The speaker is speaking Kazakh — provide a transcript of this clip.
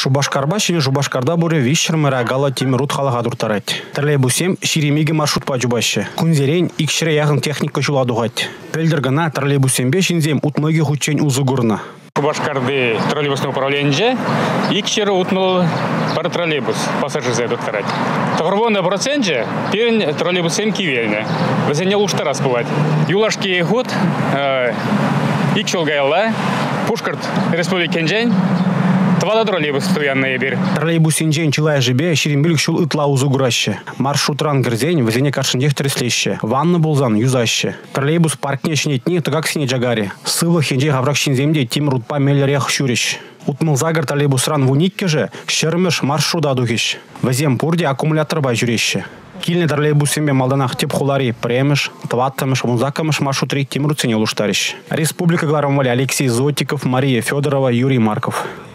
Шубашкарба шине Шубашкарда буре вишер мэрагала темирут халага дуртарать. Троллейбусем ширемиге маршрут паджубаще. Кунзерень икшире ягын техника чуладугать. Пельдергана троллейбусембе шинзем утмыги хучень узугурна. Шубашкарды троллейбусное управление икшире утнул пар троллейбус пассажирзе докторать. Товарвонный проценте перень троллейбусем кивельне. Везене лучше раз бывать. Юлашки год икшил гайла Пушкарт республики Кенджень. Твада троллейбус стоянная бир. Троллейбус инжень чилая жебе ширембилик шул ытла узугураще. Маршрутран грзень везене каршындех треслеще. Ванна булзан юзаще. Троллейбус паркне шинетни то как сине джагари. Сылы хенджей гаврак шинземде тимрут па меллерех шурищ. Утмыл загар троллейбусран вуникке же шермеш маршруда духищ. Везем пурде аккумулятор ба жюреще. Кильне троллейбусембе малданах теп хулари премеш, тваттамеш, музакамеш маршрутри тимрут цене луштарищ. Республика Гларамвали Алексей Зотиков, Мария Федорова, Юрий Марков.